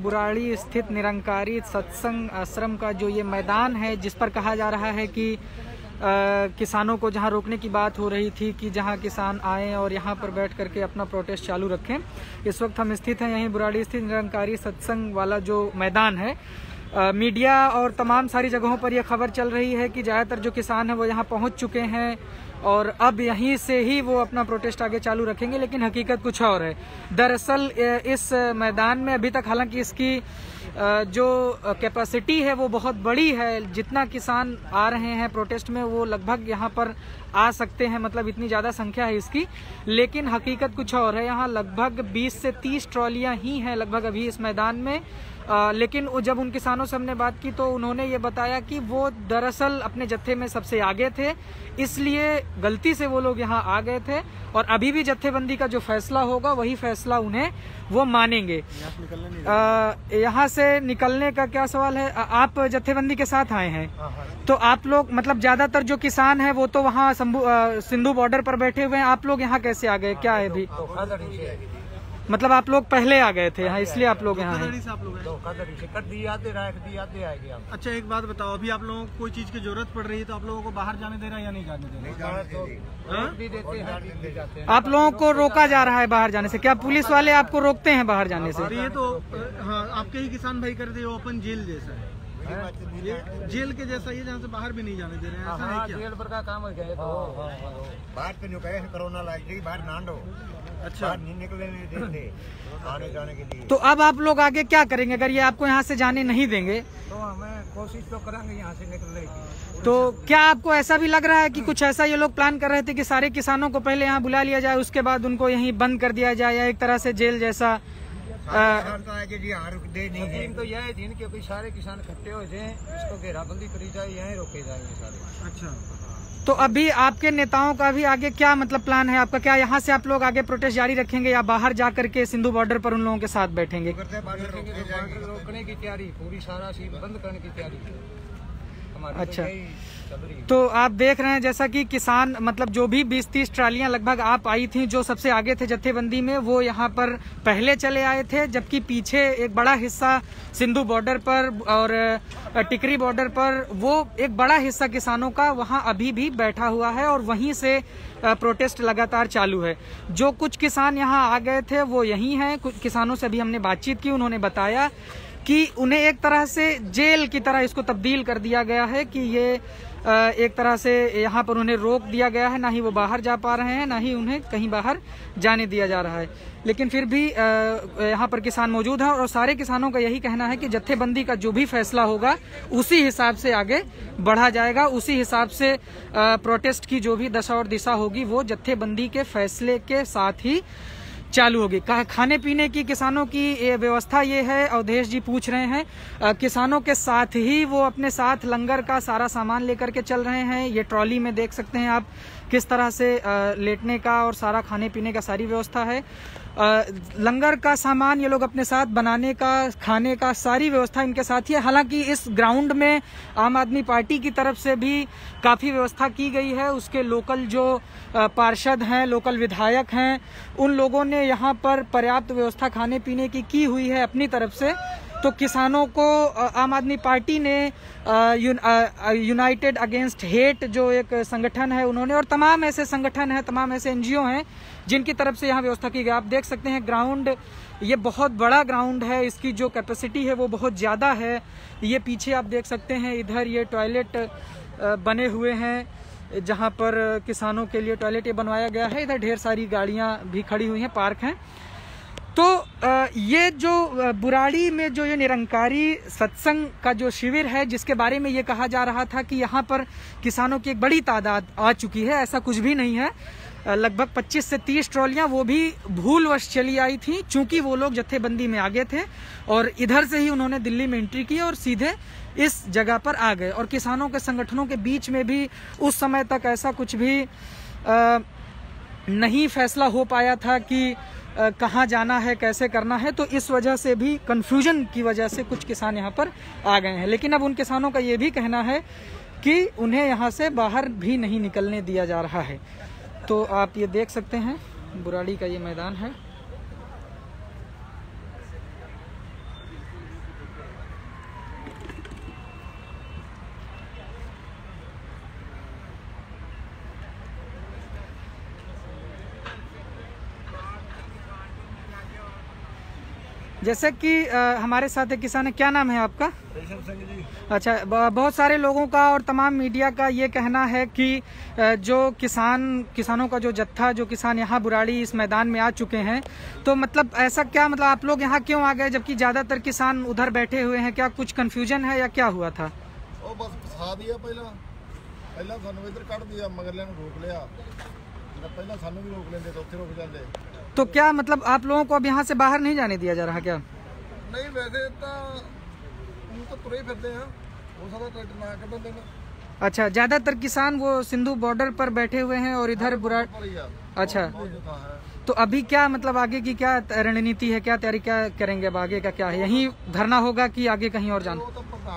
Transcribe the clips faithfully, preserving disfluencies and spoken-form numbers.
बुराड़ी स्थित निरंकारी सत्संग आश्रम का जो ये मैदान है, जिस पर कहा जा रहा है कि आ, किसानों को जहां रोकने की बात हो रही थी कि जहां किसान आएं और यहां पर बैठ करके अपना प्रोटेस्ट चालू रखें। इस वक्त हम स्थित हैं यहीं बुराड़ी स्थित निरंकारी सत्संग वाला जो मैदान है। आ, मीडिया और तमाम सारी जगहों पर यह खबर चल रही है कि ज़्यादातर जो किसान हैं वो यहाँ पहुँच चुके हैं और अब यहीं से ही वो अपना प्रोटेस्ट आगे चालू रखेंगे, लेकिन हकीकत कुछ और है। दरअसल इस मैदान में अभी तक हालांकि इसकी जो कैपेसिटी है वो बहुत बड़ी है, जितना किसान आ रहे हैं प्रोटेस्ट में वो लगभग यहाँ पर आ सकते हैं, मतलब इतनी ज़्यादा संख्या है इसकी, लेकिन हकीकत कुछ और है। यहाँ लगभग बीस से तीस ट्रॉलियाँ ही हैं लगभग अभी इस मैदान में। आ, लेकिन जब उन किसानों से हमने बात की तो उन्होंने ये बताया कि वो दरअसल अपने जत्थे में सबसे आगे थे, इसलिए गलती से वो लोग यहाँ आ गए थे और अभी भी जत्थेबंदी का जो फैसला होगा वही फैसला उन्हें वो मानेंगे। यहाँ से निकलने का क्या सवाल है? आ, आप जत्थेबंदी के साथ आए हैं तो आप लोग मतलब ज्यादातर जो किसान हैं वो तो वहाँ सिंधु बॉर्डर पर बैठे हुए हैं, आप लोग यहाँ कैसे आ गए? क्या है अभी मतलब आप लोग पहले आ गए थे यहाँ, इसलिए आप लोग यहाँ हैं। अच्छा एक बात बताओ, अभी आप लोगों को कोई चीज की जरूरत पड़ रही है तो आप लोगों को बाहर जाने दे रहा है या नहीं जाने दे रहा है? आप लोगों को रोका जा रहा है बाहर जाने से? क्या पुलिस वाले आपको रोकते हैं बाहर जाने से? ये तो हाँ, आपके ही किसान भाई करते हैं, ओपन जेल जैसा है, जेल के जैसा ये, जहाँ से बाहर भी नहीं जाने दे रहे हैं, ऐसा है क्या? जेल पर का काम है बाहर तो जो कहे कोरोना लाइक बाहर नांडो। अच्छा, नहीं निकलने नहीं देते आने जाने के लिए। तो अब आप लोग आगे क्या करेंगे अगर ये आपको यहाँ से जाने नहीं देंगे? तो हमें कोशिश तो करेंगे यहाँ से निकलने की। तो क्या आपको ऐसा भी लग रहा है कि कुछ ऐसा ये लोग प्लान कर रहे थे कि सारे किसानों को पहले यहाँ बुला लिया जाए, उसके बाद उनको यहीं बंद कर दिया जाए, या एक तरह से जेल जैसा? तो यह है क्योंकि सारे किसान इकट्ठे हो जाए, इसको घेराबंदी करी जाए, यहीं रोके जाएंगे सारे। अच्छा, तो अभी आपके नेताओं का भी आगे क्या मतलब प्लान है आपका? क्या यहाँ से आप लोग आगे प्रोटेस्ट जारी रखेंगे या बाहर जा करके सिंधु बॉर्डर पर उन लोगों के साथ बैठेंगे? रोकने की तैयारी पूरी, सारा सीन बंद करने की तैयारी। अच्छा, तो आप देख रहे हैं जैसा कि किसान मतलब जो भी बीस तीस ट्रालियां लगभग आप आई थी, जो सबसे आगे थे जत्थेबंदी में, वो यहाँ पर पहले चले आए थे, जबकि पीछे एक बड़ा हिस्सा सिंधु बॉर्डर पर और टिकरी बॉर्डर पर वो एक बड़ा हिस्सा किसानों का वहाँ अभी भी बैठा हुआ है और वहीं से प्रोटेस्ट लगातार चालू है। जो कुछ किसान यहाँ आ गए थे वो यहीं हैं। कुछ किसानों से भी हमने बातचीत की, उन्होंने बताया कि उन्हें एक तरह से जेल की तरह इसको तब्दील कर दिया गया है कि ये एक तरह से यहाँ पर उन्हें रोक दिया गया है, ना ही वो बाहर जा पा रहे हैं, ना ही उन्हें कहीं बाहर जाने दिया जा रहा है। लेकिन फिर भी यहाँ पर किसान मौजूद हैं और सारे किसानों का यही कहना है कि जत्थेबंदी का जो भी फैसला होगा उसी हिसाब से आगे बढ़ा जाएगा, उसी हिसाब से प्रोटेस्ट की जो भी दशा और दिशा होगी वो जत्थेबंदी के फैसले के साथ ही चालू होगी। खाने पीने की किसानों की ये व्यवस्था ये है, अवधेश जी पूछ रहे हैं, आ, किसानों के साथ ही वो अपने साथ लंगर का सारा सामान लेकर के चल रहे हैं। ये ट्रॉली में देख सकते हैं आप किस तरह से आ, लेटने का और सारा खाने पीने का सारी व्यवस्था है। आ, लंगर का सामान ये लोग अपने साथ, बनाने का, खाने का सारी व्यवस्था इनके साथ ही है। हालांकि इस ग्राउंड में आम आदमी पार्टी की तरफ से भी काफ़ी व्यवस्था की गई है। उसके लोकल जो पार्षद हैं, लोकल विधायक हैं, उन लोगों ने यहाँ पर पर्याप्त व्यवस्था खाने पीने की की हुई है अपनी तरफ से। तो किसानों को आम आदमी पार्टी ने यूनाइटेड अगेंस्ट हेट जो एक संगठन है उन्होंने, और तमाम ऐसे संगठन हैं, तमाम ऐसे एनजीओ हैं जिनकी तरफ से यहाँ व्यवस्था की गई। आप देख सकते हैं ग्राउंड, ये बहुत बड़ा ग्राउंड है, इसकी जो कैपेसिटी है वो बहुत ज़्यादा है। ये पीछे आप देख सकते हैं, इधर ये टॉयलेट बने हुए हैं जहाँ पर किसानों के लिए टॉयलेट ये बनवाया गया है। इधर ढेर सारी गाड़ियाँ भी खड़ी हुई हैं, पार्क हैं। तो ये जो बुराड़ी में जो ये निरंकारी सत्संग का जो शिविर है, जिसके बारे में ये कहा जा रहा था कि यहाँ पर किसानों की एक बड़ी तादाद आ चुकी है, ऐसा कुछ भी नहीं है। लगभग पच्चीस से तीस ट्रॉलियां वो भी भूलवश चली आई थी, चूंकि वो लोग जत्थेबंदी में आगे थे और इधर से ही उन्होंने दिल्ली में एंट्री की और सीधे इस जगह पर आ गए। और किसानों के संगठनों के बीच में भी उस समय तक ऐसा कुछ भी आ, नहीं फैसला हो पाया था कि कहाँ जाना है, कैसे करना है। तो इस वजह से भी, कंफ्यूजन की वजह से कुछ किसान यहाँ पर आ गए हैं। लेकिन अब उन किसानों का ये भी कहना है कि उन्हें यहाँ से बाहर भी नहीं निकलने दिया जा रहा है। तो आप ये देख सकते हैं, बुराड़ी का ये मैदान है। जैसे कि हमारे साथ एक किसान है, क्या नाम है आपका? रेशम सिंह जी। अच्छा, बहुत सारे लोगों का और तमाम मीडिया का ये कहना है कि जो किसान किसानों का जो जत्था, जो किसान यहाँ बुराड़ी इस मैदान में आ चुके हैं, तो मतलब ऐसा क्या, मतलब आप लोग यहाँ क्यों आ गए जबकि ज्यादातर किसान उधर बैठे हुए हैं? क्या कुछ कंफ्यूजन है या क्या हुआ था? ਉਹ ਬਸ ਫਸਾ ਦਿਆ ਪਹਿਲਾਂ ਪਹਿਲਾਂ ਸਾਨੂੰ ਇੱਧਰ ਕੱਢ ਦਿਆ, ਮਗਰਲਿਆਂ ਨੂੰ ਰੋਕ ਲਿਆ, ਪਹਿਲਾਂ ਸਾਨੂੰ ਵੀ ਰੋਕ ਲੈਂਦੇ ਤਾਂ ਉੱਥੇ ਰੁਕ ਜਾਂਦੇ। तो क्या मतलब आप लोगों को अब यहाँ से बाहर नहीं जाने दिया जा रहा क्या? नहीं, वैसे तो हम तो तुरे फिरते हैं, हो सकता ट्रैक्टर ना कटन देना। अच्छा, ज्यादातर किसान वो सिंधु बॉर्डर पर बैठे हुए हैं और इधर बुरा। अच्छा, तो अभी क्या मतलब आगे की क्या रणनीति है, क्या तैयारी क्या करेंगे, अब आगे का क्या है? यहीं धरना होगा कि आगे कहीं और जाना?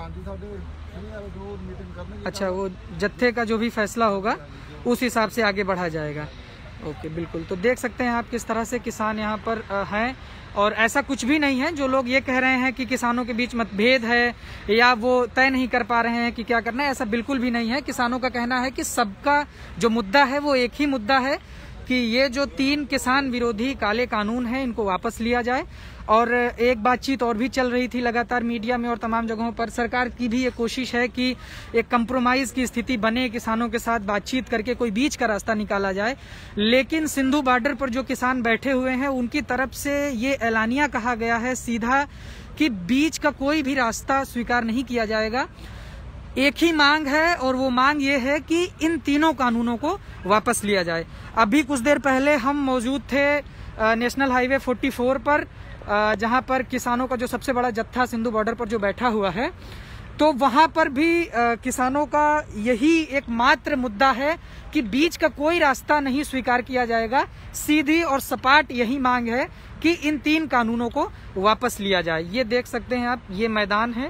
अच्छा, वो जत्थे का जो भी फैसला होगा उस हिसाब से आगे बढ़ा जाएगा। ओके, बिल्कुल। तो देख सकते हैं आप किस तरह से किसान यहाँ पर हैं, और ऐसा कुछ भी नहीं है जो लोग ये कह रहे हैं कि किसानों के बीच मतभेद है या वो तय नहीं कर पा रहे हैं कि क्या करना है, ऐसा बिल्कुल भी नहीं है। किसानों का कहना है कि सबका जो मुद्दा है वो एक ही मुद्दा है कि ये जो तीन किसान विरोधी काले कानून हैं इनको वापस लिया जाए। और एक बातचीत और भी चल रही थी लगातार मीडिया में और तमाम जगहों पर, सरकार की भी ये कोशिश है कि एक कंप्रोमाइज की स्थिति बने, किसानों के साथ बातचीत करके कोई बीच का रास्ता निकाला जाए। लेकिन सिंधु बॉर्डर पर जो किसान बैठे हुए हैं उनकी तरफ से ये ऐलानिया कहा गया है सीधा कि बीच का कोई भी रास्ता स्वीकार नहीं किया जाएगा। एक ही मांग है और वो मांग ये है कि इन तीनों कानूनों को वापस लिया जाए। अभी कुछ देर पहले हम मौजूद थे नेशनल हाईवे चौवालीस पर, जहां पर किसानों का जो सबसे बड़ा जत्था सिंधु बॉर्डर पर जो बैठा हुआ है, तो वहां पर भी किसानों का यही एकमात्र मुद्दा है कि बीच का कोई रास्ता नहीं स्वीकार किया जाएगा। सीधी और सपाट यही मांग है कि इन तीन कानूनों को वापस लिया जाए। ये देख सकते हैं आप, ये मैदान है,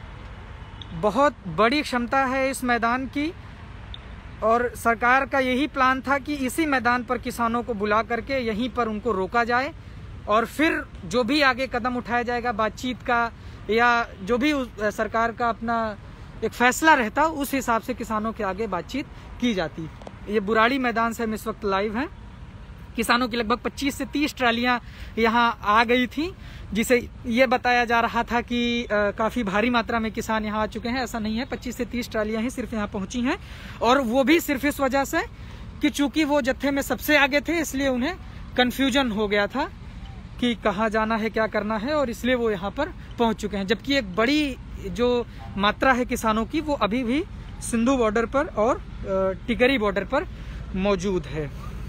बहुत बड़ी क्षमता है इस मैदान की, और सरकार का यही प्लान था कि इसी मैदान पर किसानों को बुला करके यहीं पर उनको रोका जाए, और फिर जो भी आगे कदम उठाया जाएगा बातचीत का या जो भी सरकार का अपना एक फैसला रहता, उस हिसाब से किसानों के आगे बातचीत की जाती। ये बुराड़ी मैदान से हम इस वक्त लाइव हैं। किसानों की लगभग पच्चीस से तीस ट्रालियां यहाँ आ गई थी, जिसे ये बताया जा रहा था कि आ, काफी भारी मात्रा में किसान यहाँ आ चुके हैं। ऐसा नहीं है, पच्चीस से तीस ट्रालियां ही सिर्फ यहाँ पहुंची हैं, और वो भी सिर्फ इस वजह से कि चूंकि वो जत्थे में सबसे आगे थे, इसलिए उन्हें कंफ्यूजन हो गया था कि कहाँ जाना है, क्या करना है, और इसलिए वो यहाँ पर पहुंच चुके हैं। जबकि एक बड़ी जो मात्रा है किसानों की वो अभी भी सिंधु बॉर्डर पर और टिकरी बॉर्डर पर मौजूद है।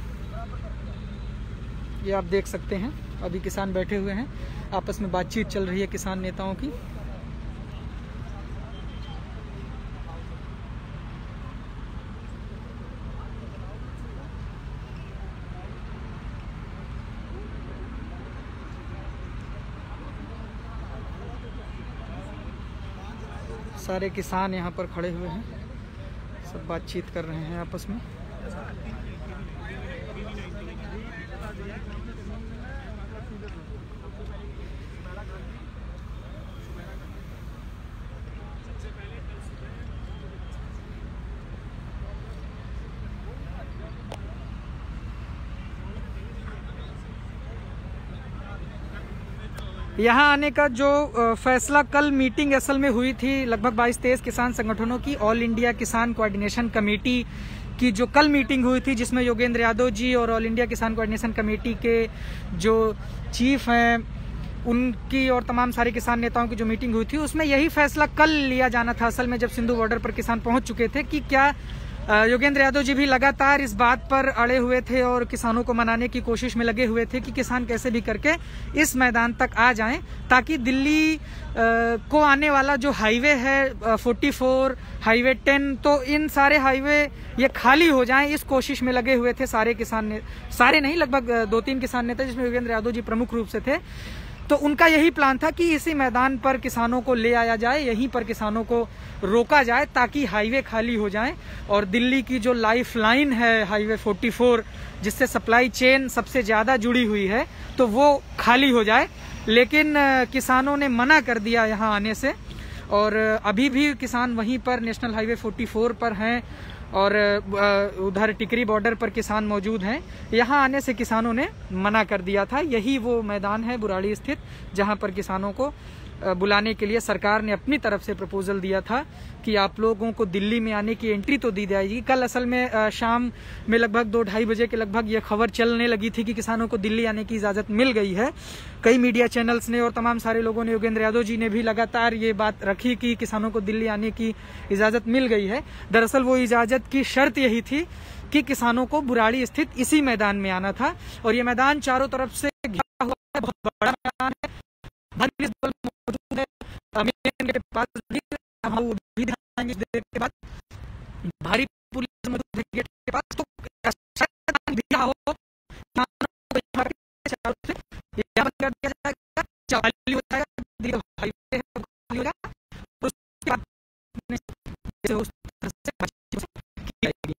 ये आप देख सकते हैं, अभी किसान बैठे हुए हैं, आपस में बातचीत चल रही है किसान नेताओं की। सारे किसान यहाँ पर खड़े हुए हैं, सब बातचीत कर रहे हैं आपस में। यहाँ आने का जो फैसला, कल मीटिंग असल में हुई थी लगभग बाईस तेईस किसान संगठनों की, all India Kisan coordination committee की जो कल मीटिंग हुई थी, जिसमें योगेंद्र यादव जी और all India Kisan coordination committee के जो चीफ हैं उनकी और तमाम सारे किसान नेताओं की जो मीटिंग हुई थी, उसमें यही फैसला कल लिया जाना था असल में, जब सिंधु बॉर्डर पर किसान पहुंच चुके थे, कि क्या योगेंद्र यादव जी भी लगातार इस बात पर अड़े हुए थे और किसानों को मनाने की कोशिश में लगे हुए थे कि किसान कैसे भी करके इस मैदान तक आ जाएं, ताकि दिल्ली को आने वाला जो हाईवे है चौवालीस, हाईवे दस, तो इन सारे हाईवे ये खाली हो जाएं, इस कोशिश में लगे हुए थे सारे किसान ने, सारे नहीं, लगभग दो तीन किसान नेता जिसमें योगेंद्र यादव जी प्रमुख रूप से थे। तो उनका यही प्लान था कि इसी मैदान पर किसानों को ले आया जाए, यहीं पर किसानों को रोका जाए, ताकि हाईवे खाली हो जाए और दिल्ली की जो लाइफ लाइन है हाईवे चौवालीस, जिससे सप्लाई चेन सबसे ज्यादा जुड़ी हुई है, तो वो खाली हो जाए। लेकिन किसानों ने मना कर दिया यहाँ आने से, और अभी भी किसान वहीं पर नेशनल हाईवे चौवालीस पर हैं और उधर टिकरी बॉर्डर पर किसान मौजूद हैं। यहाँ आने से किसानों ने मना कर दिया था। यही वो मैदान है बुराड़ी स्थित, जहाँ पर किसानों को बुलाने के लिए सरकार ने अपनी तरफ से प्रपोजल दिया था कि आप लोगों को दिल्ली में आने की एंट्री तो दी जाएगी। कल असल में शाम में लगभग दो ढाई बजे के लगभग ये खबर चलने लगी थी कि किसानों को दिल्ली आने की इजाज़त मिल गई है। कई मीडिया चैनल्स ने और तमाम सारे लोगों ने, योगेंद्र यादव जी ने भी लगातार ये बात रखी कि किसानों को दिल्ली आने की इजाज़त मिल गई है। दरअसल वो इजाज़त की शर्त यही थी कि किसानों को बुराड़ी स्थित इसी मैदान में आना था। और ये मैदान चारों तरफ से घिरा हुआ है, बहुत बड़ा मैदान है। मौजूद है के पास भी, हम वो भी दिखाएंगे देर के बाद। भारी पुलिस मौजूद है गेट के पास। तो दिया हो यहाँ कर दिया जाएगा, चालू हो जाएगा, हाईवे हो जाएगा, उसके बाद उस तरह से की जाएगी।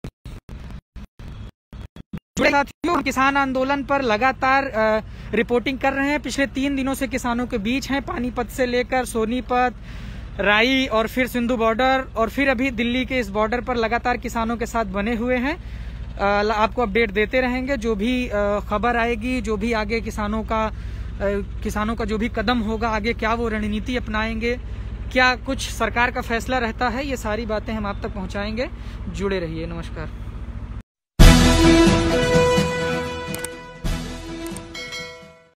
साथियों, किसान आंदोलन पर लगातार रिपोर्टिंग कर रहे हैं। पिछले तीन दिनों से किसानों के बीच हैं, पानीपत से लेकर सोनीपत, राई और फिर सिंधु बॉर्डर और फिर अभी दिल्ली के इस बॉर्डर पर लगातार किसानों के साथ बने हुए हैं। आपको अपडेट देते रहेंगे, जो भी खबर आएगी, जो भी आगे किसानों का किसानों का जो भी कदम होगा, आगे क्या वो रणनीति अपनाएंगे, क्या कुछ सरकार का फैसला रहता है, ये सारी बातें हम आप तक पहुंचाएंगे। जुड़े रहिए। नमस्कार।